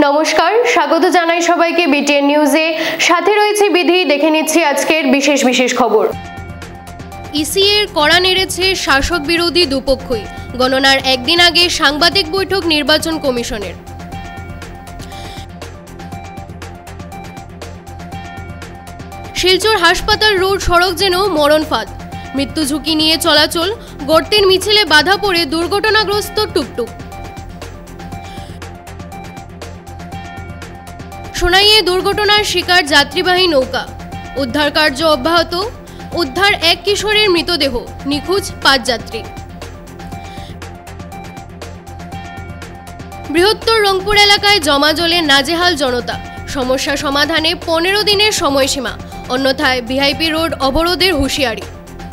নমস্কার, স্বাগত জানাই সবাইকে বিটিএন নিউজে। সাথে রয়েছে বিধি। দেখে নিচ্ছি আজকের বিশেষ খবর। ইসিএর কড়া নেড়েছে শাসক বিরোধী দুপক্ষই। গণনার একদিন আগে সাংবাদিক বৈঠক নির্বাচন কমিশনের। শিলচর হাসপাতাল রোড সড়ক যেন মরণ ফাঁদ। মৃত্যু ঝুঁকি নিয়ে চলাচল, গর্তের মিছিলে বাধা পড়ে দুর্ঘটনাগ্রস্ত টুকটুক। সোনাইয়ে দুর্ঘটনার শিকার যাত্রীবাহী নৌকা, উদ্ধার কার্য অব্যাহত। উদ্ধার এক কিশোরের মৃতদেহ, নিখোঁজ 5 যাত্রী। বৃহত্তর রংপুর এলাকায় জমা জলে নাজেহাল জনতা। সমস্যা সমাধানে 15 দিনের সময়সীমা, অন্যথায় ভিআইপি রোড অবরোধের হুঁশিয়ারি।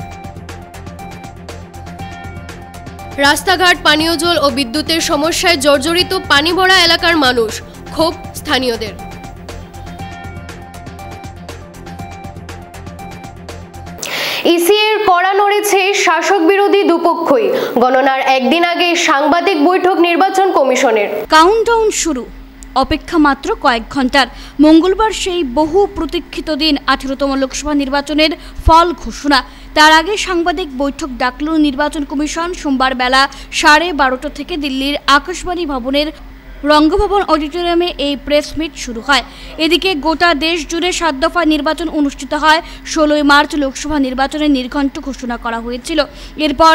রাস্তাঘাট, পানীয় জল ও বিদ্যুতের সমস্যায় জর্জরিত পানি ভরা এলাকার মানুষ, ক্ষোভ স্থানীয়দের। ইসিএর কড়া নড়েছে শাসক বিরোধী দুপক্ষই। গণনার একদিন আগে সাংবাদিক বৈঠক নির্বাচন কমিশনের। কাউন্টডাউন শুরু, অপেক্ষা মাত্র কয়েক ঘন্টার। মঙ্গলবার সেই বহু প্রতীক্ষিত দিন, 18তম লোকসভা নির্বাচনের ফল ঘোষণা। তার আগে সাংবাদিক বৈঠক ডাকল নির্বাচন কমিশন। সোমবার বেলা 12:30 থেকে দিল্লির আকাশবাণী ভবনের রঙ্গভবন অডিটোরিয়ামে এই প্রেস মিট শুরু হয়। এদিকে গোটা দেশ জুড়ে 7 দফা নির্বাচন অনুষ্ঠিত হয়। 16 মার্চ লোকসভা নির্বাচনের নির্ঘণ্ট ঘোষণা করা হয়েছিল। এরপর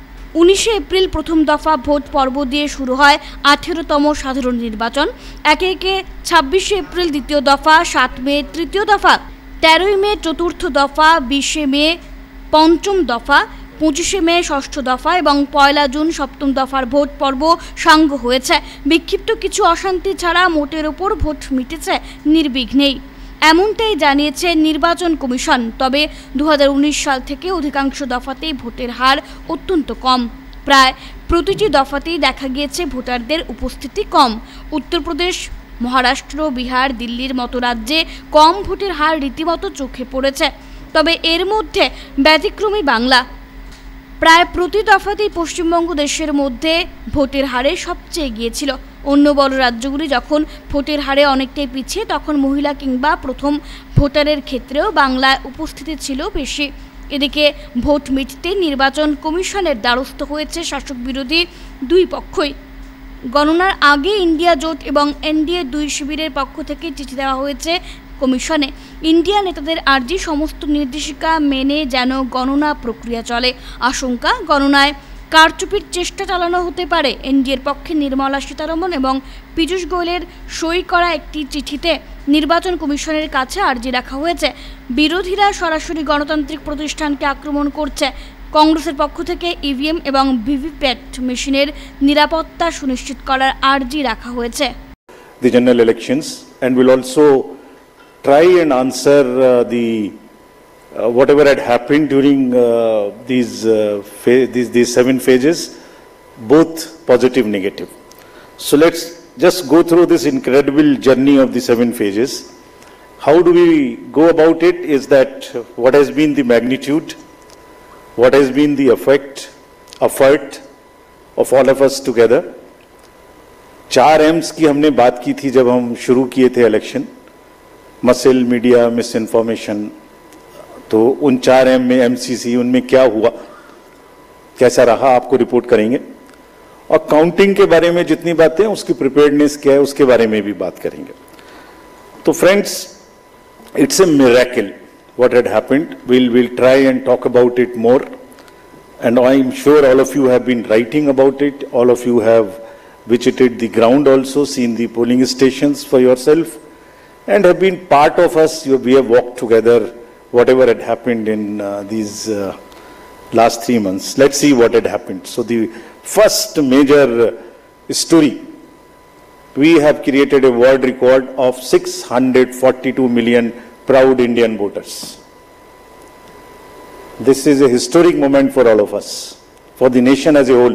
19 এপ্রিল প্রথম দফা ভোট পর্ব দিয়ে শুরু হয় 18তম সাধারণ নির্বাচন। একে একে 26 এপ্রিল দ্বিতীয় দফা, 7 মে তৃতীয় দফা, 13 মে চতুর্থ দফা, 20 মে পঞ্চম দফা, 25 মে ষষ্ঠ দফা এবং 1 জুন সপ্তম দফার ভোট পর্ব সাঙ্গ হয়েছে। বিক্ষিপ্ত কিছু অশান্তি ছাড়া মোটের ওপর ভোট মিটেছে নির্বিঘ্নেই, এমনটাই জানিয়েছে নির্বাচন কমিশন। তবে 2019 সাল থেকে অধিকাংশ দফাতেই ভোটের হার অত্যন্ত কম। প্রায় প্রতিটি দফাতেই দেখা গিয়েছে ভোটারদের উপস্থিতি কম। উত্তরপ্রদেশ, মহারাষ্ট্র, বিহার, দিল্লির মতো রাজ্যে কম ভোটের হার রীতিমতো চোখে পড়েছে। তবে এর মধ্যে ব্যতিক্রমী বাংলা। প্রায় প্রতি দফাতেই পশ্চিমবঙ্গ দেশের মধ্যে ভোটের হারে সবচেয়ে এগিয়ে ছিল। অন্য বড় রাজ্যগুলি যখন ভোটের হারে অনেকটাই পিছিয়ে, তখন মহিলা কিংবা প্রথম ভোটারের ক্ষেত্রেও বাংলায় উপস্থিতি ছিল বেশি। এদিকে ভোট মিটতে নির্বাচন কমিশনের দ্বারস্থ হয়েছে শাসক বিরোধী দুই পক্ষই। গণনার আগে ইন্ডিয়া জোট এবং এনডিএ 2 শিবিরের পক্ষ থেকে চিঠি দেওয়া হয়েছে কমিশনে। ইন্ডিয়া নেতাদের আর্জি সমস্ত নির্দেশিকা মেনে যেন গণনা প্রক্রিয়া চলে। আশঙ্কা, গণনায় কারচুপির চেষ্টা চালানো হতে পারে। এনডিএর পক্ষে নির্মলা সীতারমণ এবং পীযূষ গোয়েলের সই করা একটি চিঠিতে নির্বাচন কমিশনের কাছে আর্জি রাখা হয়েছে। বিরোধীরা সরাসরি গণতান্ত্রিক প্রতিষ্ঠানকে আক্রমণ করছে। কংগ্রেসের পক্ষ থেকে ইভিএম এবং ভিভিপ্যাট মেশিনের নিরাপত্তা সুনিশ্চিত করার আর্জি রাখা হয়েছে। The general elections and will also try and answer whatever had happened during these 7 phases, both positive, negative. So let's just go through this incredible journey of the 7 phases. How do we go about it is that what has been the magnitude, what has been the effort of all of us together. 4 M's की हमने बात की थी जब हम शुरू किए थे election, muscle, media, misinformation. तो उन 4 M में MCC, उनमें क्या हुआ, कैसा रहा, आपको रिपोर्ट करेंगे। और काउंटिंग के बारे में जितनी बातें, उसकी प्रिपेयर्डनेस क्या है, उसके बारे में भी बात करेंगे। तो friends, it's a miracle what had happened. We'll try and talk about it more, and I'm sure all of you have been writing about it. All of you have visited the ground also, seen the polling stations for yourself, and have been part of us. We have walked together whatever had happened in these last 3 months. Let's see what had happened. So the first major story, we have created a world record of 642 million proud Indian voters. This is a historic moment for all of us, for the nation as a whole.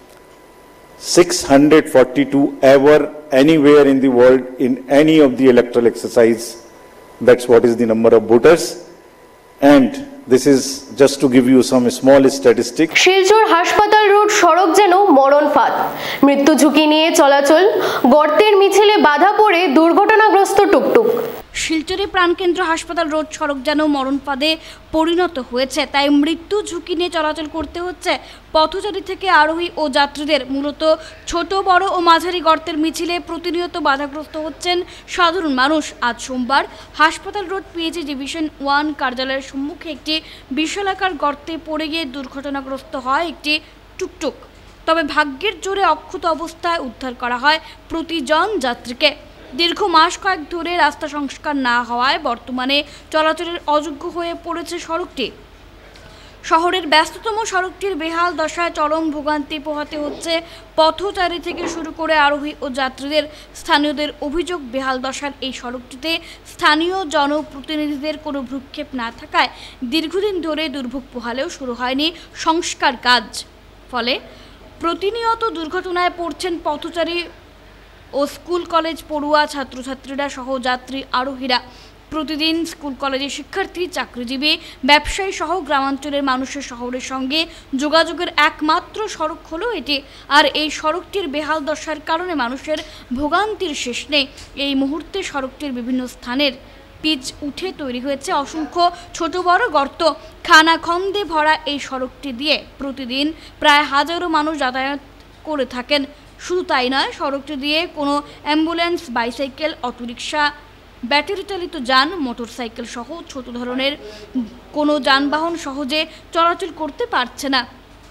642 ever, anywhere in the world, in any of the electoral exercise. That's what is the number of voters. And This is just to give you some small statistics. Silchar হাসপাতাল road সড়ক যেন মরণ ফাঁদ। মৃত্যু ঝুঁকি নিয়ে চলাচল, গর্তের মিছিলে বাধা পড়ে দুর্ঘটনাগ্রস্ত টুকটুক। শিলচরে প্রাণকেন্দ্র হাসপাতাল রোড সড়ক যেন মরণ ফাঁদে পরিণত হয়েছে, তাই মৃত্যু ঝুঁকি নিয়ে চলাচল করতে হচ্ছে পথচারী থেকে আরোহী ও যাত্রীদের। মূলত ছোট বড় ও মাঝারি গর্তের মিছিলে প্রতিনিয়ত বাধাগ্রস্ত হচ্ছেন সাধারণ মানুষ। আজ সোমবার হাসপাতাল রোড পিএইচি ডিভিশন 1 কার্যালয়ের সম্মুখে একটি বিশালাকার গর্তে পড়ে গিয়ে দুর্ঘটনাগ্রস্ত হয় একটি টুকটুক। তবে ভাগ্যের জোরে অক্ষত অবস্থায় উদ্ধার করা হয় প্রতিজন যাত্রীকে। দীর্ঘ মাস কয়েক ধরে রাস্তা সংস্কার না হওয়ায় বর্তমানে চলাচলের অযোগ্য হয়ে পড়েছে সড়কটি। শহরের ব্যস্ততম সড়কটির বেহাল দশায় চরম ভোগান্তি পোহাতে হচ্ছে পথচারী থেকে শুরু করে আরোহী ও যাত্রীদের। স্থানীয়দের অভিযোগ, বেহাল দশার এই সড়কটিতে স্থানীয় জনপ্রতিনিধিদের কোনো ভ্রুক্ষেপ না থাকায় দীর্ঘদিন ধরে দুর্ভোগ পোহালেও শুরু হয়নি সংস্কার কাজ। ফলে প্রতিনিয়ত দুর্ঘটনায় পড়ছেন পথচারী ও স্কুল কলেজ পড়ুয়া ছাত্রছাত্রীরা সহ যাত্রী আরোহীরা। প্রতিদিন স্কুল কলেজের শিক্ষার্থী, চাকরিজীবী, ব্যবসায়ী সহ গ্রামাঞ্চলের মানুষের শহরের সঙ্গে যোগাযোগের একমাত্র সড়ক হলো এটি। আর এই সড়কটির বেহাল দশার কারণে মানুষের ভোগান্তির শেষ নেই। এই মুহূর্তে সড়কটির বিভিন্ন স্থানের পিচ উঠে তৈরি হয়েছে অসংখ্য ছোট বড় গর্ত। খানাখন্দে ভরা এই সড়কটি দিয়ে প্রতিদিন প্রায় হাজারো মানুষ যাতায়াত করে থাকেন। শুধু তাই নয়, সড়কটি দিয়ে কোনো অ্যাম্বুলেন্স, বাইসাইকেল, অটোরিকশা, ব্যাটারি চালিত যান, মোটরসাইকেল সহ ছোট ধরনের কোনো যানবাহন সহজে চলাচল করতে পারছে না।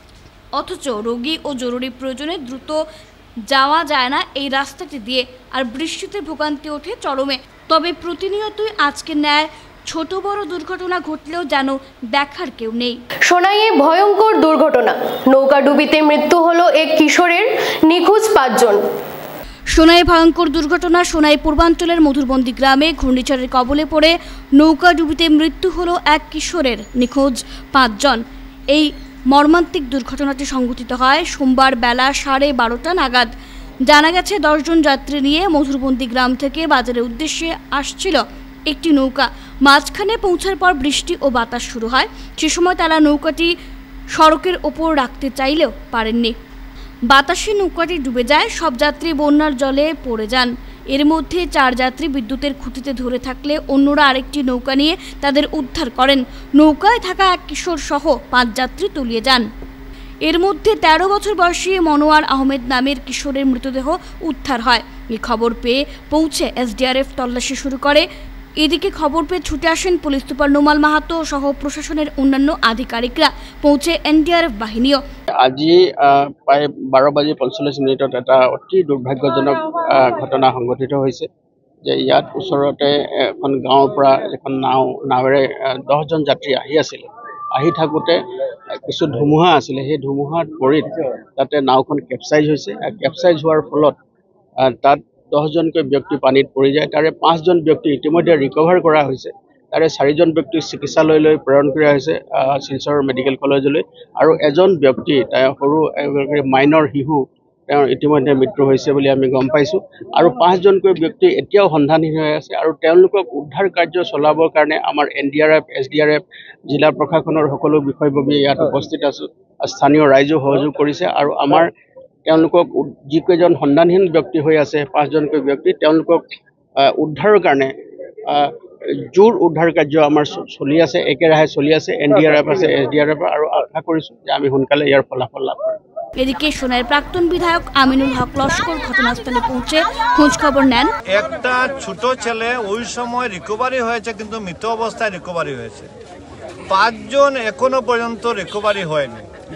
অথচ রোগী ও জরুরি প্রয়োজনে দ্রুত যাওয়া যায় না এই রাস্তাটি দিয়ে। আর বৃষ্টিতে ভোগান্তি ওঠে চরমে। তবে প্রতিনিয়তই আজকে ন্যায় ছোট বড় দুর্ঘটনা ঘটলেও যেন দেখার কেউ নেই। সোনাইয়ে ভয়ঙ্কর দুর্ঘটনা, নৌকা ডুবিতে মৃত্যু হলো এক কিশোরের, নিখোঁজ 5 জন। সোনাই ভয়ঙ্কর দুর্ঘটনা। সোনাই পূর্বাঞ্চলের মধুরবন্দি গ্রামে ঘূর্ণিঝড়ের কবলে পড়ে নৌকা ডুবিতে মৃত্যু হলো এক কিশোরের, নিখোঁজ 5 জন। এই মর্মান্তিক দুর্ঘটনাটি সংঘটিত হয় সোমবার বেলা 12:30 নাগাদ। জানা গেছে 10 জন যাত্রী নিয়ে মধুরবন্দি গ্রাম থেকে বাজারের উদ্দেশ্যে আসছিল একটি নৌকা। মাঝখানে পৌঁছার পর বৃষ্টি ও বাতাস শুরু হয়। সে সময় তারা নৌকাটি সড়কের ওপর রাখতে চাইলেও পারেননি। বাতাসে নৌকাটি ডুবে যায়। সব যাত্রী বন্যার জলে পড়ে যান। এর মধ্যে 4 যাত্রী বিদ্যুতের খুঁটিতে ধরে থাকলে অন্যরা আরেকটি নৌকা নিয়ে তাদের উদ্ধার করেন। নৌকায় থাকা এক কিশোর সহ 5 যাত্রী তলিয়ে যান। এর মধ্যে 13 বছর বয়সী মনোয়ার আহমেদ নামের কিশোরের মৃতদেহ উদ্ধার হয়। এই খবর পেয়ে পৌঁছে এসডিআরএফ তল্লাশি শুরু করে। এদিকে খবর পেয়ে ছুটে আসেন পুলিশ সুপার নোমাল মাহাতো সহ প্রশাসনের অন্যান্য আধিকারিকরা। পৌঁছে এনডিআরএফ বাহিনীও। আজি প্ৰায় 12:45 এটা অতি দুৰ্ভাগ্যজনক ঘটনা সংঘটিত হৈছে যে ইয়াত ওচৰতে এখন গাঁৱৰ পৰা এখন নাৱেৰে 10 জন যাত্ৰী আহি থাকোঁতে কিছু ধুমুহা আছিলে। সেই ধুমুহাত পৰি তাতে নাওখন কেপচাইজ হৈছে। কেপচাইজ হোৱাৰ ফলত তাত 10 জনকৈ ব্যক্তি পানীত পৰি যায়। তাৰে 5 জন ব্যক্তি ইতিমধ্যে ৰিকভাৰ কৰা হৈছে। তাৰে 4 জন ব্যক্তি চিকিৎসালয়লৈ প্ৰেৰণ কৰা হৈছে শিলচৰ মেডিকেল কলেজলৈ। আৰু এজন ব্যক্তি সৰু মাইনৰ শিশু, তেওঁৰ ইতিমধ্যে মৃত্যু হৈছে বুলি আমি গম পাইছোঁ। আৰু 5 জনকৈ ব্যক্তি এতিয়াও সন্ধানহীন হৈ আছে। আৰু তেওঁলোকক উদ্ধাৰ কাৰ্য চলাবৰ কাৰণে আমাৰ এনডিআৰএফ, এছডিআৰএফ, জিলা প্ৰশাসনৰ সকলো বিষয়ববী ইয়াত উপস্থিত আছোঁ। স্থানীয় ৰাইজেও সহযোগ কৰিছে। আৰু আমাৰ তেওঁলোকক যিকেইজন সন্ধানহীন ব্যক্তি হৈ আছে 5 জনকৈ ব্যক্তি, তেওঁলোকক উদ্ধাৰৰ কাৰণে জোৰ উদ্ধাৰ কাৰ্য আমাৰ চলি আছে, একেৰাহে চলি আছে। এনডিআৰএফ আছে, এছডিআৰএফ, আৰু আশা কৰিছোঁ যে আমি সোনকালে ইয়াৰ ফলাফল লাভ কৰিম। এদিকে সোনাইয়ের প্রাক্তন বিধায়ক আমিনুল হক লস্কর ঘটনাস্থলে পৌঁছে খোঁজ খবর নেন। একটা ছোট ছেলে ওই সময় রিকভারি হয়েছে, কিন্তু মৃত অবস্থায় রিকভারি হয়েছে। 5 জন এখনো পর্যন্ত রিকভারি হয়নি।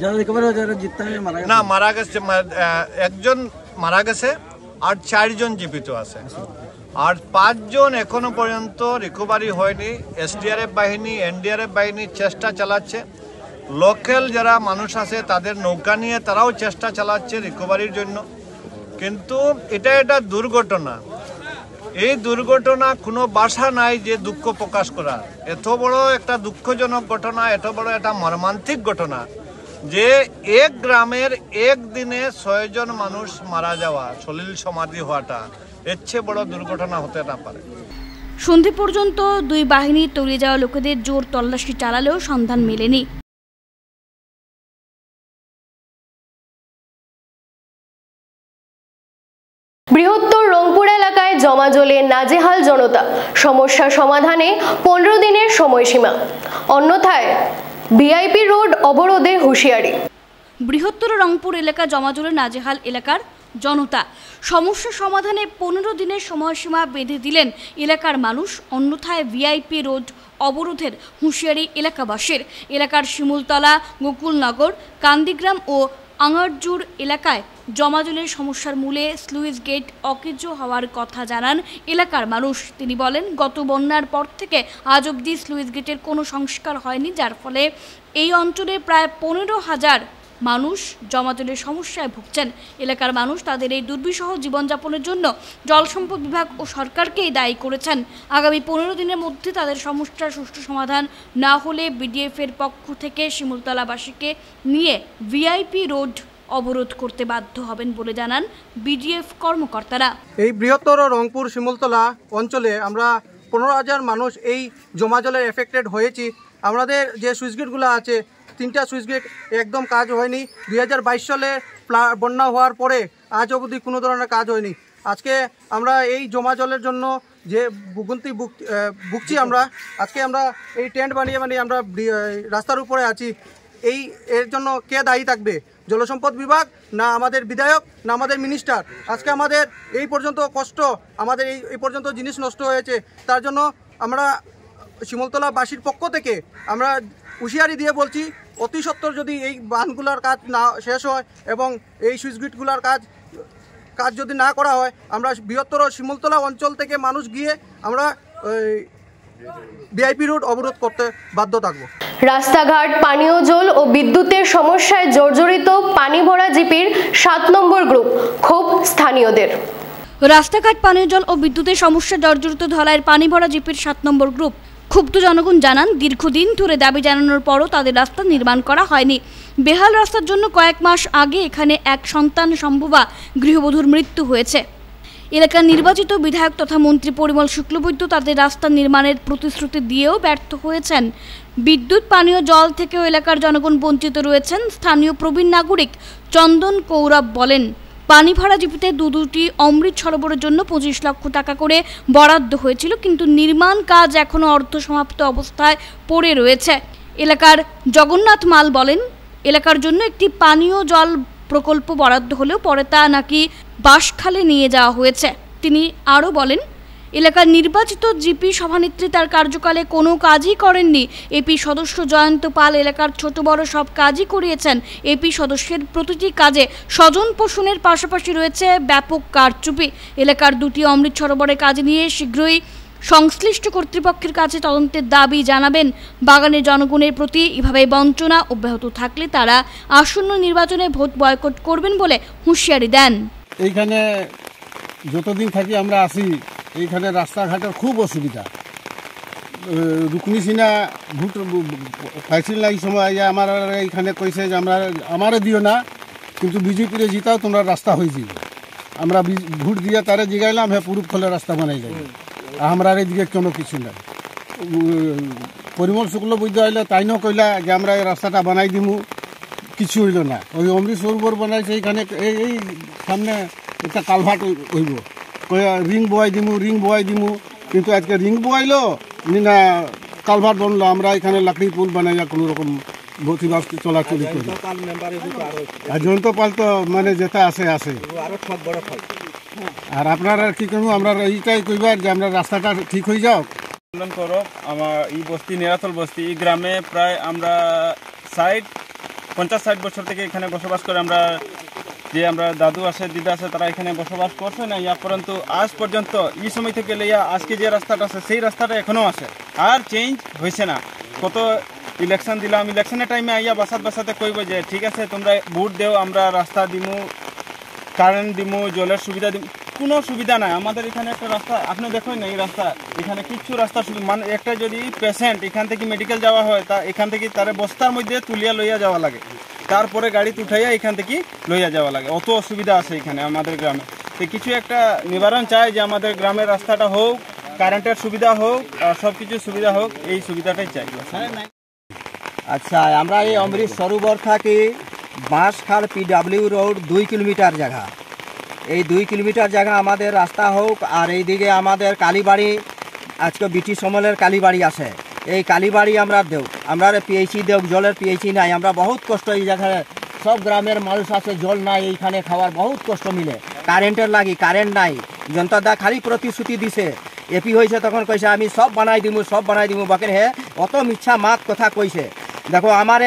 না, মারা গেছে, একজন মারা গেছে আর 4 জন জীবিত আছে। আর 5 জন এখনো পর্যন্ত রিকভারি হয়নি। এসডিআরএফ বাহিনী, এনডিআরএফ বাহিনী চেষ্টা চালাচ্ছে। লোকাল যারা মানুষ আছে তাদের নৌকা নিয়ে তারাও চেষ্টা চালাচ্ছে রিকভারির জন্য। কিন্তু এটা দুর্ঘটনা। এই দুর্ঘটনা কোনো ভাষা নাই যে দুঃখ প্রকাশ করার। এত বড় একটা দুঃখজনক ঘটনা, এত বড় একটা মর্মান্তিক ঘটনা যে এক গ্রামের একদিনে 6 জন মানুষ মারা যাওয়া, সলিল সমাধি হওয়াটা এর চেয়ে বড় দুর্ঘটনা হতে না পারে। সন্ধে পর্যন্ত দুই বাহিনীর তলিয়ে যাওয়া লোকেদের জোর তল্লাশি চালালেও সন্ধান মেলেনি। বৃহত্তর রংপুর এলাকায় জমাজলে নাজেহাল জনতা, সমস্যা সমাধানে 15 দিনের সময়সীমা, অন্যথায় ভিআইপি রোড অবরোধে হুঁশিয়ারি। বৃহত্তর রংপুর এলাকা জমাজলে নাজেহাল এলাকার জনতা, সমস্যা সমাধানে 15 দিনের সময়সীমা বেঁধে দিলেন এলাকার মানুষ, অন্যথায় ভিআইপি রোড অবরোধের হুঁশিয়ারি এলাকাবাসীর। এলাকার শিমুলতলা, গোকুলনগর, কান্দিগ্রাম ও আঙারজুর এলাকায় জমাজলের সমস্যার মূলে স্লুইস গেট অকেজ হওয়ার কথা জানান এলাকার মানুষ। তিনি বলেন, গত বন্যার পর থেকে আজ অবধি স্লুইস গেটের কোনো সংস্কার হয়নি, যার ফলে এই অঞ্চলে প্রায় 15,000 মানুষ জমাজলের সমস্যায় ভুগছেন। এলাকার মানুষ তাদের এই দুর্বিষহ জীবনযাপনের জন্য জলসম্পদ বিভাগ ও সরকারকেই দায়ী করেছেন। আগামী 15 দিনের মধ্যে তাদের সমস্যার সুষ্ঠু সমাধান না হলে বিডিএফ এর পক্ষ থেকে শিমুলতলাবাসীকে নিয়ে ভিআইপি রোড অবরোধ করতে বাধ্য হবেন বলে জানান বিডিএফ কর্মকর্তারা। এই বৃহত্তর রংপুর শিমুলতলা অঞ্চলে আমরা 15,000 মানুষ এই জমাজলের এফেক্টেড হয়েছি। আমাদের যে সুইচ গেটগুলো আছে, 3টা সুইচ গেট একদম কাজ হয়নি। 2022 সালে বন্যা হওয়ার পরে আজ অবধি কোনো ধরনের কাজ হয়নি। আজকে আমরা এই জমা জলের জন্য যে ভুগন্তি ভুগছি আমরা, আজকে আমরা এই টেন্ট বানিয়ে আমরা রাস্তার উপরে আছি। এর জন্য কে দায়ী থাকবে? জলসম্পদ বিভাগ, না আমাদের বিধায়ক, না আমাদের মিনিস্টার? আজকে আমাদের এই পর্যন্ত কষ্ট, আমাদের এই পর্যন্ত জিনিস নষ্ট হয়েছে। তার জন্য আমরা শিমুলতলাবাসীর পক্ষ থেকে আমরা হুঁশিয়ারি দিয়ে বলছি, অতি সত্বর যদি এই বাঁধগুলোর কাজ না শেষ হয় এবং এই সুইচ গেটগুলোর কাজ যদি না করা হয়, আমরা বৃহত্তর শিমুলতলা অঞ্চল থেকে মানুষ গিয়ে আমরা ভিআইপি রোড অবরোধ করতে বাধ্য থাকব। রাস্তাঘাট, পানীয় জল ও বিদ্যুতের সমস্যায় জর্জরিত পানি ভরা জিপির 7 নম্বর গ্রুপ, ক্ষোভ স্থানীয়দের। রাস্তাঘাট, পানীয় জল ও বিদ্যুতের সমস্যা জর্জরিত ধলাইয়ের পানি ভরা জিপির 7 নম্বর গ্রুপ। ক্ষুব্ধ জনগণ জানান, দীর্ঘদিন ধরে দাবি জানানোর পরও তাদের রাস্তা নির্মাণ করা হয়নি। বেহাল রাস্তার জন্য কয়েক মাস আগে এখানে এক সন্তান সম্ভবা গৃহবধূর মৃত্যু হয়েছে। এলাকার নির্বাচিত বিধায়ক তথা মন্ত্রী পরিমল শুক্লবৈদ্য তাদের রাস্তা নির্মাণের প্রতিশ্রুতি দিয়েও ব্যর্থ হয়েছেন। বিদ্যুৎ, পানীয় জল থেকেও এলাকার জনগণ বঞ্চিত রয়েছেন। স্থানীয় প্রবীণ নাগরিক চন্দন কৌরব বলেন, পানি ভরা জিপিতে দুটি অমৃত সরোবরের জন্য 25 লক্ষ টাকা করে বরাদ্দ হয়েছিল, কিন্তু নির্মাণ কাজ এখনও অর্ধসমাপ্ত অবস্থায় পড়ে রয়েছে। এলাকার জগন্নাথ মাল বলেন, এলাকার জন্য একটি পানীয় জল প্রকল্প বরাদ্দ হলেও পরে তা নাকি বাঁশখালে নিয়ে যাওয়া হয়েছে। তিনি আরও বলেন, এলাকার নির্বাচিত জিপি সভানেত্রী তার কার্যকালে কোনো কাজই করেননি। এপি সদস্য জয়ন্ত পাল এলাকার ছোট বড় সব কাজই করিয়েছেন। এপি সদস্যের প্রতিটি কাজে স্বজন পোষণের পাশাপাশি রয়েছে ব্যাপক কারচুপি। এলাকার 2টি অমৃত সরোবরের কাজ নিয়ে শীঘ্রই সংশ্লিষ্ট কর্তৃপক্ষের কাছে তদন্তের দাবি জানাবেন। বাগানের জনগণের প্রতি এভাবে বঞ্চনা অব্যাহত থাকলে তারা আসন্ন নির্বাচনে ভোট বয়কট করবেন বলে হুঁশিয়ারি দেন। এইখানে যতদিন থাকি আমরা আসি, এইখানে রাস্তাঘাটের খুব অসুবিধা। রুকনি সিনা ভোট পাইছিল না, এই সময় আমার এইখানে কইছে যে আমারে দিও না, কিন্তু বিজেপিরে জিতাও তোমরা রাস্তা হয়ে যাবে। আমরা ভোট দিয়ে তারে জিগাইলাম, হ্যাঁ পুরুপ খোলে রাস্তা বানাই যাবে। আমরা এইদিকে কোনো কিছু নাই। পরিমল শুক্লবৈদ্য আইলে তাইনও কইলা যে আমরা এই রাস্তাটা বানাই দিমু, কিছু হইল না। ওই অমৃত সরোবর বানাইছে, এইখানে এই সামনে একটা কালভার্ট হইব, রিং বোয়াই দিমু, কিন্তু আজকে রিং বোয়াইলো না কালভার্ট বনলো। আমরা এখানে লাকড়ি পুল বানাইয়া কোনো রকম বসিবাস চলাচলি করি। আর জয়ন্ত পাল তো মানে যেটা আছে। আর আপনারা কি করবো, আমরা এইটাই কইবার যে আমরা রাস্তাটা ঠিক হয়ে যাও। আমার এই বস্তি নিরাতল বস্তি, এই গ্রামে প্রায় আমরা 50-60 বছর থেকে এখানে বসবাস করে। আমরা দাদু আছে, দিদা আছে, তারা এখানে বসবাস করছে না ইয়া পর্যন্ত আজ পর্যন্ত। এই সময় থেকে লইয়া আজকে যে রাস্তাটা আছে সেই রাস্তাটা এখনো আছে, আর চেঞ্জ হয়েছে না। কত ইলেকশন দিলাম, ইলেকশনের টাইমে আইয়া বাসাতে কইব যে ঠিক আছে তোমরা ভোট দেও, আমরা রাস্তা দিমু, কারেন্ট দিমু, জলের সুবিধা দিমু। কোনো সুবিধা নাই আমাদের এখানে। একটা রাস্তা আপনি দেখেন না, এই রাস্তা এখানে কিচ্ছু রাস্তা মানে একটা যদি পেশেন্ট এখান থেকে মেডিকেল যাওয়া হয়, তা এখান থেকে তার বস্তার মধ্যে তুলিয়া লইয়া যাওয়া লাগে, তারপরে গাড়িতে উঠাইয়া এখান থেকে লইয়া যাওয়া লাগে। অত অসুবিধা আছে এখানে আমাদের গ্রামে। তো কিছু একটা নিবারণ চাই যে আমাদের গ্রামের রাস্তাটা হোক, কারেন্টের সুবিধা হোক, সব কিছু সুবিধা হোক, এই সুবিধাটাই চাই। আচ্ছা, আমরা এই অমৃত সরোবর থাকি বাঁশখাল PW রোড 2 কিলোমিটার জায়গা। এই 2 কিলোমিটার জায়গা আমাদের রাস্তা হোক। আর এইদিকে আমাদের কালীবাড়ি, আজকে ব্রিটিশ সমলের কালীবাড়ি আছে, এই কালীবাড়ি আমরা দেও, আমরা পিএইচি দেও, জলের পিএইচি নাই। আমরা বহুত কষ্ট, এই জায়গায় সব গ্রামের মানুষ আছে, জল নাই, এইখানে খাওয়ার বহুত কষ্ট মিলে। কারেন্টের লাগি কারেন্ট নাই। জনতা খালি প্রতিশ্রুতি দিছে, এপি হয়েছে তখন কইছে আমি সব বানাই দিমু, সব বানাই দিমু, বাকি হে অত মিথ্যা মাত কথা কইছে। দেখো আমার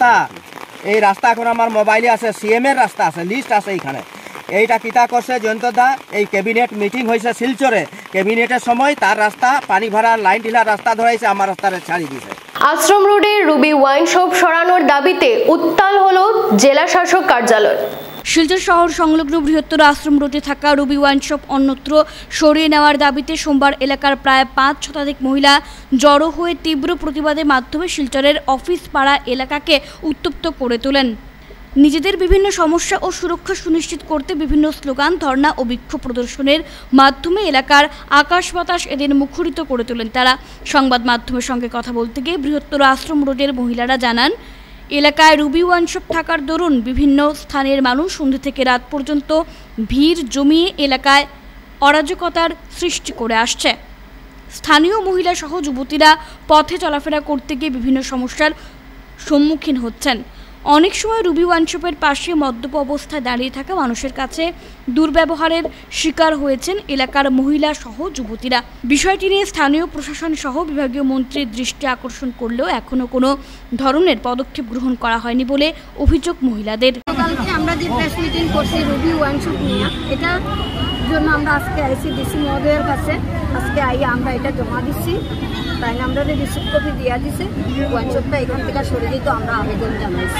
এই রাস্তা এখন আমার মোবাইলে আছে, CM এর রাস্তা আছে, লিস্ট আছে এইখানে। এইটা কিতা করছে জয়ন্তদা, এই ক্যাবিনেট মিটিং হয়েছে শিলচরে, ক্যাবিনেটের সময় তার রাস্তা পানি ভরা লাইন ঢিলার রাস্তা ধরাইছে, আমার রাস্তাটা ছাড়ি দিয়েছে। আশ্রম রোডে রুবি ওয়াইন শপ সরানোর দাবিতে উত্তাল হলো জেলা শাসক কার্যালয়। শিলচর শহর সংলগ্ন বৃহত্তর আশ্রম রোডে থাকা রুবি ওয়াইন শপ অন্যত্র সরিয়ে নেওয়ার দাবিতে সোমবার এলাকার প্রায় 5 শতাধিক মহিলা জড়ো হয়ে তীব্র প্রতিবাদের মাধ্যমে শিলচরের অফিস পাড়া এলাকাকে উত্তপ্ত করে তোলেন। নিজেদের বিভিন্ন সমস্যা ও সুরক্ষা সুনিশ্চিত করতে বিভিন্ন স্লোগান, ধর্ণা ও বিক্ষোভ প্রদর্শনের মাধ্যমে এলাকার আকাশ বাতাস এদিন মুখরিত করে তোলেন তারা। সংবাদ মাধ্যমের সঙ্গে কথা বলতে গিয়ে বৃহত্তর আশ্রম রোডের মহিলারা জানান, এলাকায় রুবি ওয়াইন শপ থাকার দরুন বিভিন্ন স্থানের মানুষ সন্ধ্যে থেকে রাত পর্যন্ত ভিড় জমিয়ে এলাকায় অরাজকতার সৃষ্টি করে আসছে। স্থানীয় মহিলা সহ যুবতীরা পথে চলাফেরা করতে গিয়ে বিভিন্ন সমস্যার সম্মুখীন হচ্ছেন। অনেক সময় রুবি ওয়াইন শপের পাশে মদ্যপ অবস্থায় দাঁড়িয়ে থাকা মানুষের কাছে দুর্ব্যবহারের শিকার হয়েছেন এলাকার মহিলা সহ যুবতীরা। বিষয়টি নিয়ে স্থানীয় প্রশাসন সহ বিভাগীয় মন্ত্রীর দৃষ্টি আকর্ষণ করলেও এখনো কোনো ধরনের পদক্ষেপ গ্রহণ করা হয়নি বলে অভিযোগ মহিলাদের। কালকে আমরা যে প্রেস মিটিং করছি রুবি ওয়াইন শপ নিয়ে, এটার জন্য আমরা আজকে আইসি ডিসি মহোদয়ের কাছে আজকে আমরা এটা জমা দিচ্ছি। তাই আমরা রিসিপ্ট কপি দিয়ে দিছে, ওয়াইন শপটা এখান থেকে সরে যেত আমরা আবেদন জানাইছি।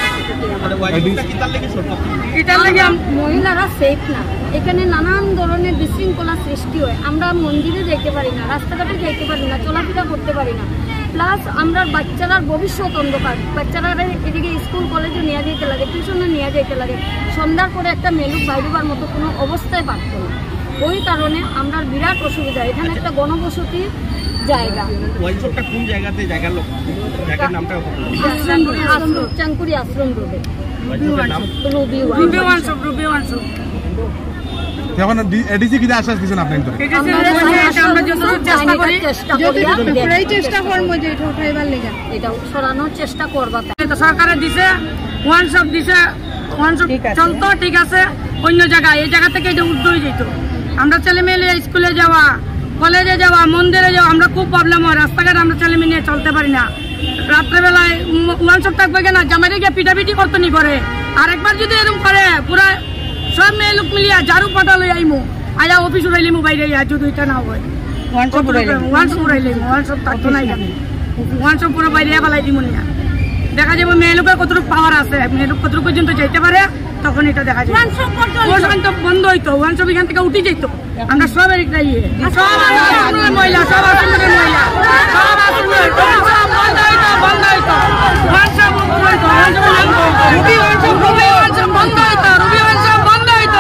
মহিলারা সেফ না, এখানে নানান ধরনের বিশৃঙ্খলা সৃষ্টি হয়। আমরা মন্দিরে যেতে পারি না, রাস্তাঘাটে যেতে পারি না, চলাফেরা করতে পারি না। প্লাস আমরা বাচ্চারার ভবিষ্যৎ অন্ধকার, বাচ্চারা এদিকে স্কুল কলেজে নিয়ে যেতে লাগে, টিউশনে নিয়ে যেতে লাগে, সন্ধ্যার পরে একটা মেলুক বাইরবার মতো কোনো অবস্থায় পারত না। ওই কারণে আমরা বিরাট অসুবিধা। এখানে একটা গণবসতি জায়গা, চাঙ্কুরি আশ্রম রোডে রুবি ওয়াইন শপ। এখন এডিসি কি আশ্বাস দিবেন আপনি? এটা সরানোর চেষ্টা করবা। সরকারের দিছে ওয়ান শপ দিছে, ওয়ান শপ চলতো ঠিক আছে অন্য জায়গায়, এই জায়গা থেকে এটা উদ্যোগ যেত। আমরা ছেলে মেয়ে স্কুলে যাওয়া, কলেজে যাওয়া, মন্দিরে যাওয়া, আমরা খুব প্রবলেম হয়। রাস্তাঘাট আমরা ছেলে মেয়ে নিয়ে চলতে পারি না। রাত্রেবেলায় ওয়ান শপ থাকবে কেনা, জামাইরে গিয়ে পিটাপিটি করতে নি করে। আর একবার যদি এরকম করে পুরা সব মেয়ে লোক মিলিয়া ঝাড়ু পাতা লই আইমু, আয়া অফিস উড়াইলিমু বাইরে, যদি এটা না হয় ওয়ান শপ উড়াইলিমু। ওয়ান শপ থাকতো না, ওয়ান শপ পুরো বাইরে ফেলাই দিমু নিয়া। দেখা যাবে মেয়ে লোকের কতটুকু পাওয়ার আছে, মেয়ে লোক কতটুকু পর্যন্ত যেতে পারে, তখন এটা দেখা যায়। বন্ধ হইতো, ওয়ান শপ এখান থেকে উঠে যেত। আমরা সব মহিলা, সব আসনের মহিলা, সব আসনের বন্ধ হইতো, ওয়ান শপ বন্ধ হইতো, রুবি ওয়ান শপ বন্ধ হইতো, রুবি ওয়ান শপ বন্ধ হইতো,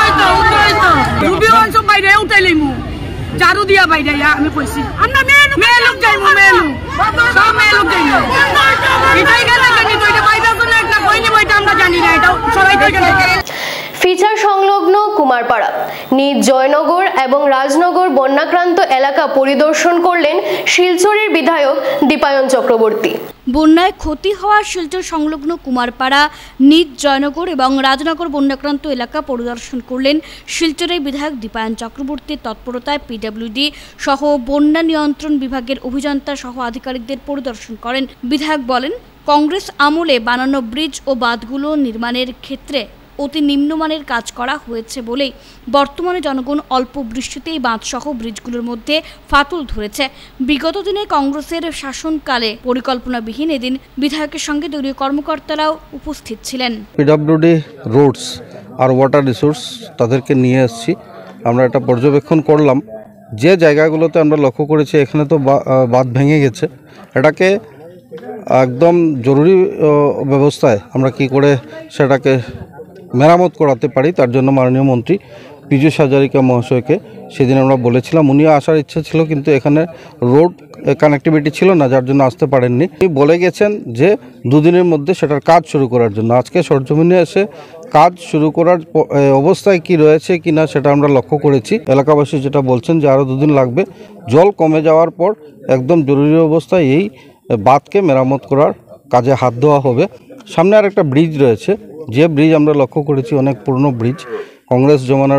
রুবি ওয়ান শপ বাইরে উঠাইলিমু, ঝাড়ু দিয়া বাইরে। আমি কইছি আমরা মেয়ে লোক যাইমু, মেয়ে লোক সব মেয়ে লোক যাইমু। এটাই গেলে কিন্তু এটা বাইরের জন্য একটা কইনি, বইটা আমরা জানি না, এটা সবাই তো জানে। ফিচার সংলগ্ন কুমারপাড়া, নিজ জয়নগর এবং রাজনগর বন্যাক্রান্ত এলাকা পরিদর্শন করলেন শিলচরের বিধায়ক দীপায়ন চক্রবর্তী। বন্যায় ক্ষতি হওয়া শিলচর সংলগ্ন কুমারপাড়া, নিজ জয়নগর এবং রাজনগর বন্যাক্রান্ত এলাকা পরিদর্শন করলেন শিলচরের বিধায়ক দীপায়ন চক্রবর্তীর তৎপরতায় PWD সহ বন্যা নিয়ন্ত্রণ বিভাগের অভিযন্তা সহ আধিকারিকদের পরিদর্শন করেন। বিধায়ক বলেন, কংগ্রেস আমলে বানানো ব্রিজ ও বাঁধগুলো নির্মাণের ক্ষেত্রে অতি নিম্নমানের কাজ করা হয়েছে বলেই বর্তমানে জনগণ অল্প বৃষ্টিতেই বাঁধসহ ব্রিজগুলোর মধ্যে ফাটল ধরেছে। বিগত দিনে কংগ্রেসের শাসনকালে পরিকল্পনাবিহীন এদিন বিধায়কের সঙ্গে দলীয় কর্মকর্তারাও উপস্থিত ছিলেন। PWD রোডস আর ওয়াটার রিসোর্স তাদেরকে নিয়ে এসেছি, আমরা একটা পর্যবেক্ষণ করলাম। যে জায়গাগুলোতে আমরা লক্ষ্য করেছি এখানে তো বাঁধ ভেঙে গেছে, এটাকে একদম জরুরি ব্যবস্থায় আমরা কি করে সেটাকে মেরামত করাতে পারি, তার জন্য মাননীয় মন্ত্রী পীযূষ হাজারিকা মহাশয়কে সেদিন আমরা বলেছিলাম, উনিও আসার ইচ্ছা ছিল কিন্তু এখানে রোড কানেক্টিভিটি ছিল না, যার জন্য আসতে পারেননি। উনি বলে গেছেন যে 2 দিনের মধ্যে সেটার কাজ শুরু করার জন্য। আজকে সরজমিনে এসে কাজ শুরু করার অবস্থায় কি রয়েছে কিনা সেটা আমরা লক্ষ্য করেছি। এলাকাবাসী যেটা বলছেন যে আরও 2 দিন লাগবে, জল কমে যাওয়ার পর একদম জরুরি অবস্থায় এই বাঁধকে মেরামত করার কাজে হাত দেওয়া হবে। সামনে আর একটা ব্রিজ রয়েছে, যে ব্রিজ আমরা লক্ষ্য করেছি অনেক পুরনো ব্রিজ, কংগ্রেস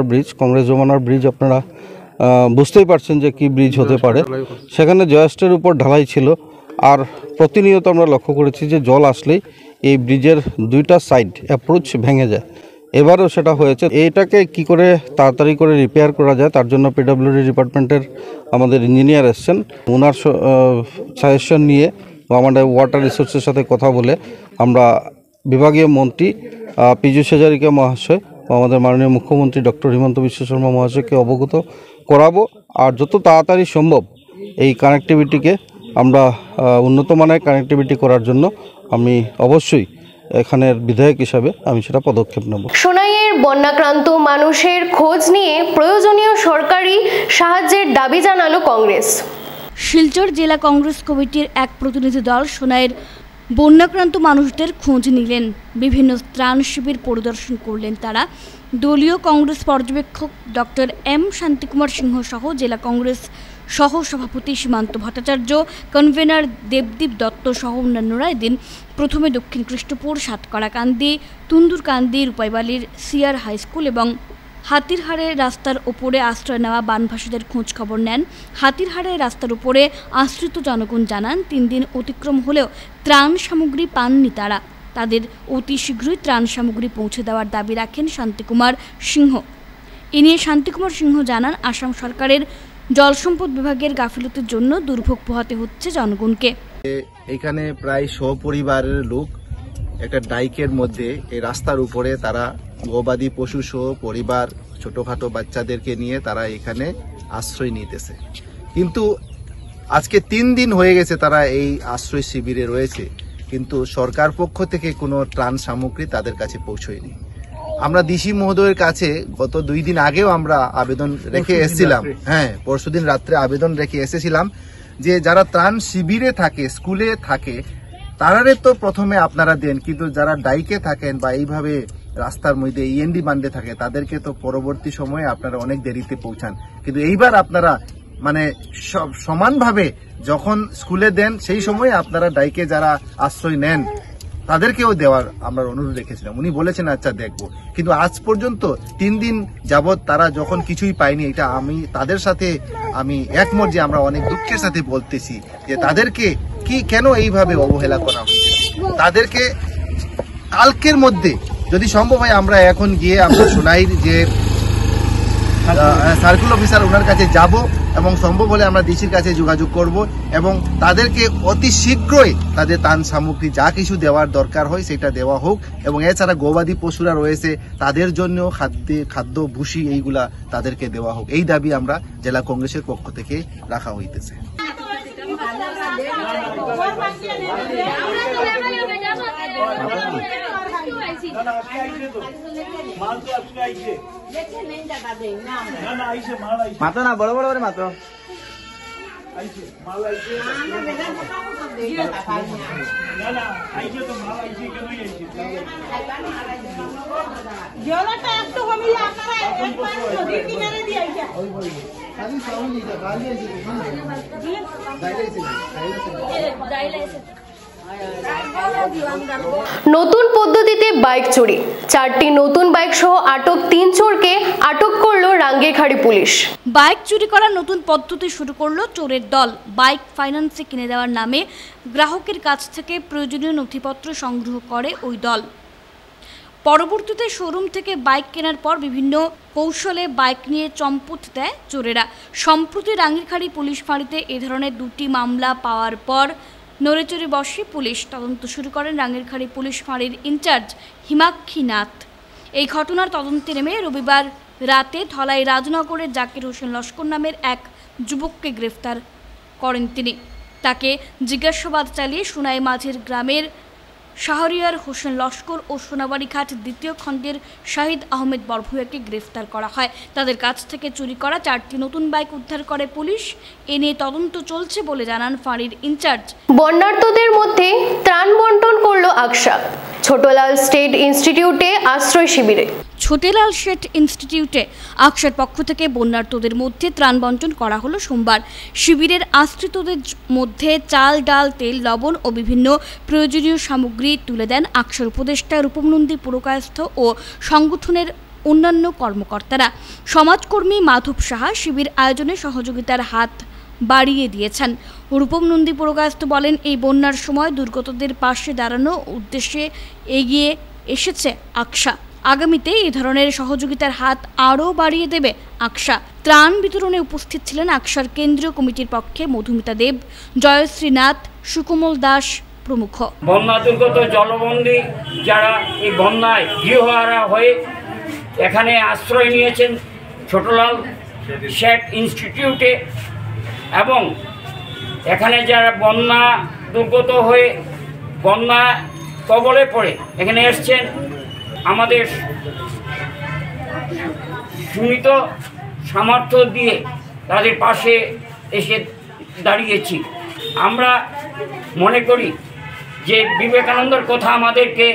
জমানার ব্রিজ আপনারা বুঝতেই পারছেন যে কি ব্রিজ হতে পারে। সেখানে জয়েস্টের উপর ঢালাই ছিল, আর প্রতিনিয়ত আমরা লক্ষ্য করেছি যে জল আসলেই এই ব্রিজের 2টা সাইড অ্যাপ্রোচ ভেঙে যায়। এবারও সেটা হয়েছে। এইটাকে কি করে তাড়াতাড়ি করে রিপেয়ার করা যায় তার জন্য পিডব্লিউডি ডিপার্টমেন্টের আমাদের ইঞ্জিনিয়ার এসছেন, ওনার সাজেশন নিয়ে আমাদের ওয়াটার রিসোর্সের সাথে কথা বলে আমরা বিভাগীয় মন্ত্রী পীযূষ হাজারিকা মহাশয় ও আমাদের মাননীয় মুখ্যমন্ত্রী ডক্টর হিমন্ত বিশ্ব শর্মা মহাশয়কে অবগত করাবো। আর যত তাড়াতাড়ি সম্ভব এই কানেক্টিভিটিকে আমরা উন্নত মানের কানেক্টিভিটি করার জন্য আমি অবশ্যই এখানের বিধায়ক হিসাবে আমি সেটা পদক্ষেপ নেব। সোনাইয়ের বন্যাক্রান্ত মানুষের খোঁজ নিয়ে প্রয়োজনীয় সরকারি সাহায্যের দাবি জানালো কংগ্রেস। শিলচর জেলা কংগ্রেস কমিটির এক প্রতিনিধি দল সোনাইয়ের বন্যাক্রান্ত মানুষদের খোঁজ নিলেন। বিভিন্ন ত্রাণ শিবির পরিদর্শন করলেন তারা। দলীয় কংগ্রেস পর্যবেক্ষক ডক্টর এম শান্তিকুমার সিংহ সহ জেলা কংগ্রেস সহ সভাপতি সীমান্ত ভট্টাচার্য, কনভেনার দেবদীপ দত্ত সহ অন্যান্যরা এদিন প্রথমে দক্ষিণ কৃষ্ণপুর, সাতকড়াকান্দি, তুন্দুরকান্দি, রূপাইবালির সিআর হাই স্কুল এবং হাতিরহাড়ের রাস্তার ওপরে আশ্রয় নেওয়া বানভাসীদের খোঁজ খবর নেন। হাতিরহাড়ের রাস্তার উপরে আশ্রিত জনগণ জানান 3 দিন অতিক্রম হলেও ত্রাণ সামগ্রী পাননি তারা। তাদের অতি শীঘ্রই ত্রাণ সামগ্রী পৌঁছে দেওয়ার দাবি রাখেন শান্তিকুমার সিংহ। এ নিয়ে শান্তিকুমার সিংহ জানান, আসাম সরকারের জলসম্পদ বিভাগের গাফিলতির জন্য দুর্ভোগ পোহাতে হচ্ছে জনগণকে। এখানে প্রায় 100 পরিবারের লোক একটা ডাইকের মধ্যে এই রাস্তার উপরে তারা গবাদি পশু সহ পরিবার, ছোটখাটো বাচ্চাদেরকে নিয়ে তারা এখানে আশ্রয় নিতেছে। কিন্তু আজকে 3 দিন হয়ে গেছে তারা এই আশ্রয় শিবিরে রয়েছে, কিন্তু সরকার পক্ষ থেকে কোনো ত্রাণ সামগ্রী তাদের কাছে পৌঁছয়নি। আমরা ডিসি মহোদয়ের কাছে গত 2 দিন আগেও আমরা আবেদন রেখে এসেছিলাম, পরশুদিন রাত্রে আবেদন রেখে এসেছিলাম যে যারা ত্রাণ শিবিরে থাকে, স্কুলে থাকে, তারারে তো প্রথমে আপনারা দেন, কিন্তু যারা ডাইকে থাকেন বা এইভাবে রাস্তার মধ্যে ইএনডি বান্ডে থাকে তাদেরকে তো পরবর্তী সময়ে আপনারা অনেক দেরিতে পৌঁছান। কিন্তু এইবার আপনারা মানে সমানভাবে যখন স্কুলে দেন সেই সময় আপনারা ডাইকে যারা আশ্রয় নেন তাদেরকেও দেওয়ার আমরা অনুরোধ রেখেছিলাম। উনি বলেছেন আচ্ছা দেখবো, কিন্তু আজ পর্যন্ত 3 দিন যাবৎ তারা যখন কিছুই পায়নি, এটা আমি তাদের সাথে আমি একমত যে আমরা অনেক দুঃখের সাথে বলতেছি যে তাদেরকে কেন এইভাবে অবহেলা করা হচ্ছে। তাদেরকে কালকের মধ্যে যদি সম্ভব হয় আমরা এখন গিয়ে আমরা সোনাইর যে সার্কেল অফিসার ওনার কাছে যাব এবং সম্ভব হলে আমরা ডিসির কাছে যোগাযোগ করব এবং তাদেরকে অতি শীঘ্রই তাদের ত্রাণ সামগ্রী যা কিছু দেওয়ার দরকার হয় সেটা দেওয়া হোক। এবং এছাড়া গবাদি পশুরা রয়েছে তাদের জন্য খাদ্য ভুসি এইগুলা তাদেরকে দেওয়া হোক, এই দাবি আমরা জেলা কংগ্রেসের পক্ষ থেকে রাখা হইতেছে। মাত্র না বড় বড় করে মাত্র নতুন পদ্ধতিতে বাইক চুরি, 4টি নতুন বাইক সহ আটক 3 চোরকে আটক করলো রাঙ্গিরখাড়ি পুলিশ। বাইক চুরি করার নতুন পদ্ধতি শুরু করলো চোরের দল। বাইক ফাইন্যান্সে কিনে দেওয়ার নামে গ্রাহকের কাছ থেকে প্রয়োজনীয় নথিপত্র সংগ্রহ করে ওই দল। পরবর্তীতে শোরুম থেকে বাইক কেনার পর বিভিন্ন কৌশলে বাইক নিয়ে চম্পট দেয় চোরেরা। সম্প্রতি রাঙ্গিরখাড়ি পুলিশ ফাঁড়িতে এ ধরনের 2টি মামলা পাওয়ার পর নড়েচড়ে বসে পুলিশ। তদন্ত শুরু করেন রাঙ্গিরখাড়ি পুলিশ ফাঁড়ির ইনচার্জ হিমাক্ষী নাথ। এই ঘটনার তদন্তে নেমে রবিবার রাতে ধলাই রাজনগরের জাকির হোসেন লস্কর নামের এক যুবককে গ্রেফতার করেন তিনি। তাকে জিজ্ঞাসাবাদ চালিয়ে সোনাই মাঝের গ্রামের শাহরিয়ার হোসেন লস্কর ও সোনাবাড়িঘাট দ্বিতীয় খণ্ডের শাহিদ আহমেদ বরভূয়াকে গ্রেফতার করা হয়। তাদের কাছ থেকে চুরি করা 4টি নতুন বাইক উদ্ধার করে পুলিশ। এ নিয়ে তদন্ত চলছে বলে জানান ফাঁড়ির ইনচার্জ। বন্যার্তদের মধ্যে ত্রাণ বন্টন করল আকশা। ছোটলাল স্টেট ইনস্টিটিউটে আশ্রয় শিবিরে ছোটেলাল শেঠ ইনস্টিটিউটে আকশার পক্ষ থেকে বন্যার্তদের মধ্যে ত্রাণ বন্টন করা হলো সোমবার। শিবিরের আশ্রিতদের মধ্যে চাল, ডাল, তেল, লবণ ও বিভিন্ন প্রয়োজনীয় সামগ্রী তুলে দেন আকশার উপদেষ্টা রূপম নন্দী পুরকায়স্থ ও সংগঠনের অন্যান্য কর্মকর্তারা। সমাজকর্মী মাধব সাহা শিবির আয়োজনে সহযোগিতার হাত বাড়িয়ে দিয়েছেন। রূপম নন্দী পুরকায়স্থ বলেন, এই বন্যার সময় দুর্গতদের পাশে দাঁড়ানোর উদ্দেশ্যে এগিয়ে এসেছে আকশা। আগামীতে এই ধরনের সহযোগিতার হাত আরও বাড়িয়ে দেবে আকশা। ত্রাণ বিতরণে উপস্থিত ছিলেন আকশার কেন্দ্রীয় কমিটির পক্ষে মধুমিতা দেব, জয়শ্রী নাথ, সুকমল দাস প্রমুখ। বন্যা দুর্গত জলবন্দী যারা এই বন্যায় গৃহহারা হয়ে এখানে আশ্রয় নিয়েছেন ছোটলাল শেঠ ইনস্টিটিউটে, এবং এখানে যারা বন্যা দুর্গত হয়ে বন্যা কবলে পড়ে এখানে এসছেন, আমাদের সীমিত সামর্থ্য দিয়ে তাদের পাশে এসে দাঁড়িয়েছি। আমরা মনে করি যে বিবেকানন্দের কথা আমাদেরকে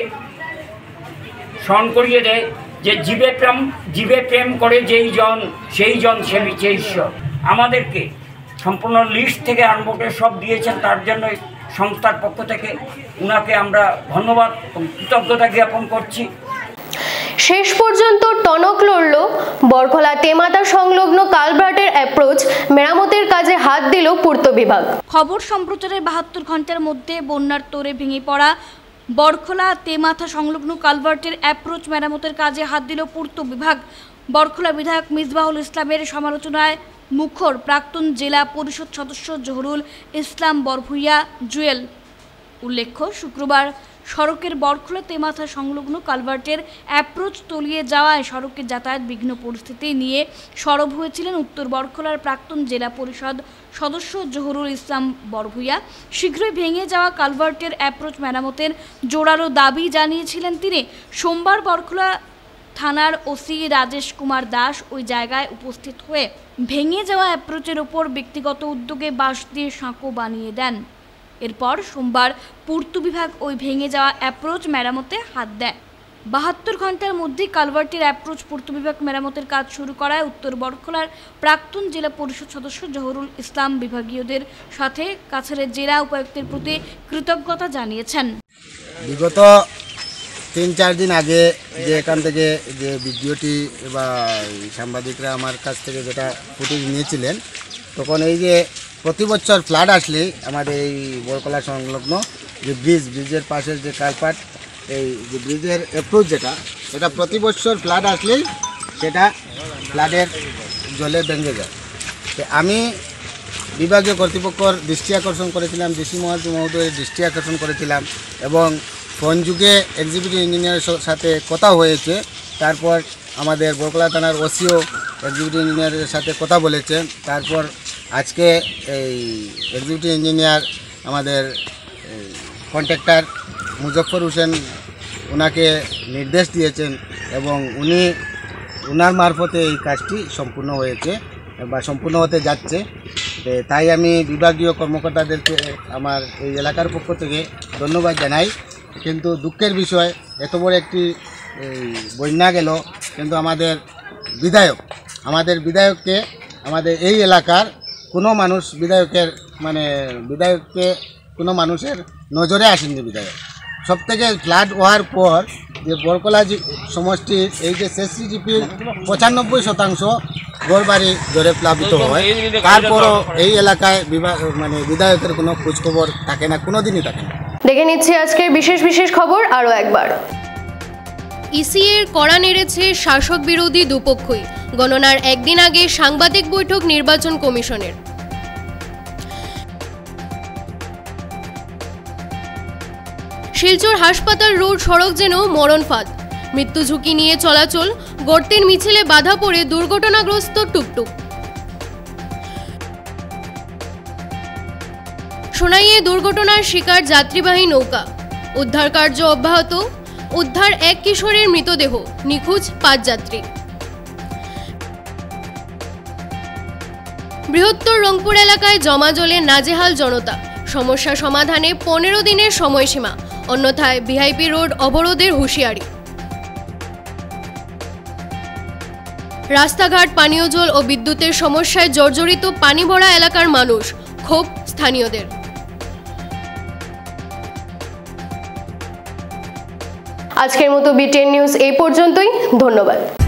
স্মরণ করিয়ে দেয় যে জীবে প্রেম করে যেই জন সেই জন সেবিছে ঈশ্বর। আমাদেরকে সম্পূর্ণ লিস্ট থেকে আরম্ভ করে সব দিয়েছেন, তার জন্য সংস্থার পক্ষ থেকে উনাকে আমরা ধন্যবাদ ও কৃতজ্ঞতা জ্ঞাপন করছি। শেষ পর্যন্ত টনক লড়ল বরখলা তেমাতা সংলগ্ন কালভার্টের অ্যাপ্রোচ মেরামতের কাজে হাত দিল পূর্ত বিভাগ। খবর সম্প্রচারের 72 ঘন্টার মধ্যে বন্যার তোড়ে ভেঙে পড়া বরখলা তেমাথা সংলগ্ন কালভার্টের অ্যাপ্রোচ মেরামতের কাজে হাত দিল পূর্ত বিভাগ। বরখলা বিধায়ক মিসবাহুল ইসলামের সমালোচনায় মুখর প্রাক্তন জেলা পরিষদ সদস্য জহুরুল ইসলাম বরভূয়া জুয়েল। উল্লেখ্য, শুক্রবার সড়কের বরখলা তেমাথা সংলগ্ন কালভার্টের অ্যাপ্রোচ তলিয়ে যাওয়ায় সড়কের যাতায়াত বিঘ্ন পরিস্থিতি নিয়ে সরব হয়েছিলেন উত্তর বরখলার প্রাক্তন জেলা পরিষদ সদস্য জহুরুল ইসলাম বরভূয়া। শীঘ্রই ভেঙে যাওয়া কালভার্টের অ্যাপ্রোচ মেরামতের জোরালো দাবি জানিয়েছিলেন তিনি। সোমবার বরখলা থানার ওসি রাজেশ কুমার দাস ওই জায়গায় উপস্থিত হয়ে ভেঙে যাওয়া অ্যাপ্রোচের ওপর ব্যক্তিগত উদ্যোগে বাঁশ দিয়ে সাঁকো বানিয়ে দেন। এরপর সোমবার পূর্ত বিভাগ ওই ভেঙে যাওয়া অ্যাপ্রোচ মেরামতে হাত দেয়। 72 ঘন্টার মধ্যে কালভার্টের অ্যাপ্রোচ পূর্ত বিভাগ মেরামতের কাজ শুরু করায় উত্তর বরখলার প্রাক্তন জেলা পরিষদ সদস্য জহুরুল ইসলাম বিভাগীয়দের সাথে কাছাড়ের জেলা উপায়ুক্তের প্রতি কৃতজ্ঞতা জানিয়েছেন। বিগত 3-4 দিন আগে যে এখান থেকে যে ভিডিওটি বা সাংবাদিকরা আমার কাছ থেকে যেটা ফুটেজ নিয়েছিলেন, তখন এই যে প্রতি বছর ফ্লাড আসলে আমাদের এই বরখলা সংলগ্ন যে ব্রিজের পাশের যে কালপাট, এই যে ব্রিজের অ্যাপ্রোচ সেটা প্রতি বছর ফ্লাড আসলেই সেটা ফ্লাডের জলে ভেঙে যায়। তো আমি বিভাগীয় কর্তৃপক্ষর দৃষ্টি আকর্ষণ করেছিলাম, ডিসি মহোদয়ের দৃষ্টি আকর্ষণ করেছিলাম, এবং ফোন যুগে এক্সিকিউটিভ ইঞ্জিনিয়ারের সাথে কথা হয়েছে। তারপর আমাদের বরখলা থানার ওসিও এক্সিকিউটিভ ইঞ্জিনিয়ারের সাথে কথা বলেছেন। তারপর আজকে এই এক্সিকিউটিভ ইঞ্জিনিয়ার আমাদের কন্ট্রাক্টর মুজফর হোসেন ওনাকে নির্দেশ দিয়েছেন, এবং ওনার মারফতে এই কাজটি সম্পূর্ণ হয়েছে বা সম্পূর্ণ হতে যাচ্ছে। তাই আমি বিভাগীয় কর্মকর্তাদেরকে আমার এই এলাকার পক্ষ থেকে ধন্যবাদ জানাই। কিন্তু দুঃখের বিষয়, এত বড় একটি বন্যা গেল, কিন্তু আমাদের বিধায়ককে আমাদের এই এলাকার কোনো মানুষ বিধায়ককে কোনো মানুষের নজরে আসেননি। বিধায়ক সবথেকে ফ্লাড হওয়ার পর যে বরখলা সমষ্টির এই যে সিসিজিপির 95% ঘরবাড়ি জোরে প্লাবিত হয়, তারপরও এই এলাকায় বিধায়কের কোনো খোঁজখবর থাকে না, কোনোদিনই থাকে না। দেখে নিচ্ছি আজকের বিশেষ খবর আরও একবার। ইসিএর কড়া নেড়েছে শাসক বিরোধী দুপক্ষই। গণনার একদিন আগে সাংবাদিক বৈঠক নির্বাচন কমিশনের। শিলচর হাসপাতাল রোড সড়ক যেন মরণ ফাঁদ। মৃত্যু ঝুঁকি নিয়ে চলাচল, গর্তের মিছিলে বাধা পড়ে দুর্ঘটনাগ্রস্ত টুকটুক। সোনাইয়ে দুর্ঘটনার শিকার যাত্রীবাহী নৌকা। উদ্ধার কার্য অব্যাহত। উদ্ধার এক কিশোরের মৃতদেহ, নিখোঁজ 5 যাত্রী। বৃহত্তর রংপুর এলাকায় জমা জলে নাজেহাল জনতা। সমস্যা সমাধানে 15 দিনের সময়সীমা, অন্যথায় ভিআইপি রোড অবরোধের হুঁশিয়ারি। রাস্তাঘাট, পানীয় জল ও বিদ্যুতের সমস্যায় জর্জরিত পানি ভরা এলাকার মানুষ, ক্ষোভ স্থানীয়দের। আজকের মতো BTN নিউজ এই পর্যন্তই। ধন্যবাদ।